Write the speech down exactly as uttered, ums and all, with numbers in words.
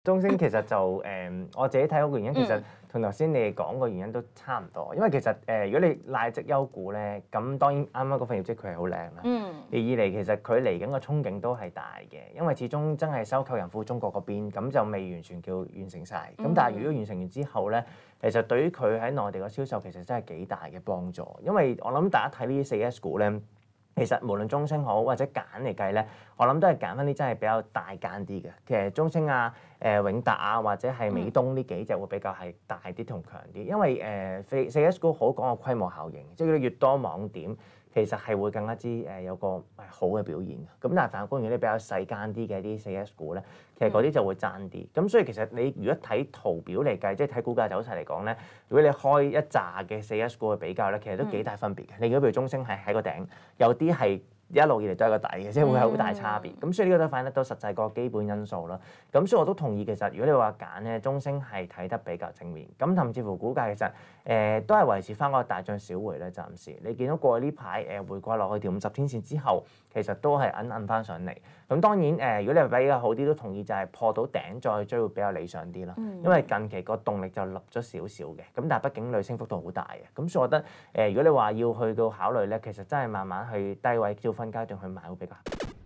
中升其實就誒、呃，我自己睇嗰個原因其實同頭先你哋講個原因都差唔多，因為其實誒、呃，如果你賴績優股咧，咁當然啱啱嗰份業績佢係好靚啦。嗯。而二嚟其實佢嚟緊個憧憬都係大嘅，因為始終真係收購仁孚中國嗰邊，咁就未完全叫完成晒。咁、嗯、但係如果完成完之後咧，其實對於佢喺內地個銷售其實真係幾大嘅幫助，因為我諗大家睇呢啲四 S 股咧。其實無論中升好或者揀嚟計咧，我諗都係揀翻啲真係比較大間啲嘅。其實中升啊、誒、呃、永達啊或者係美東呢幾隻會比較係大啲同強啲，因為誒四四 S 股好講個規模效應，即係你越多網點，其實係會更加之誒有個好嘅表現嘅。咁但係反觀如果啲比較細間啲嘅啲四 S 股咧，其實嗰啲就會爭啲。咁、嗯、所以其實你如果睇圖表嚟計，即係睇股價走勢嚟講咧，如果你開一紮嘅四 S 股去比較咧，其實都幾大分別嘅。嗯、你如果譬如中升係喺個頂，有啲係一路以嚟都係個底嘅，即係會有好大差別。咁、嗯、所以呢個都反映得到實際個基本因素啦。咁所以我都同意，其實如果你話揀咧，中升係睇得比較正面。咁甚至乎股價其實誒、呃、都係維持翻嗰個大漲小回咧，暫時你見到過去呢排誒回歸落去條五十天線之後，其實都係揞揞翻上嚟。咁當然誒、呃，如果你係比較好啲，都同意就係破到頂再追會比較理想啲啦。嗯、因為近期個動力就立咗少少嘅，咁但係畢竟累升幅度好大嘅。咁所以我覺得誒、呃，如果你話要去到考慮咧，其實真係慢慢去低位招分階段去買會比較。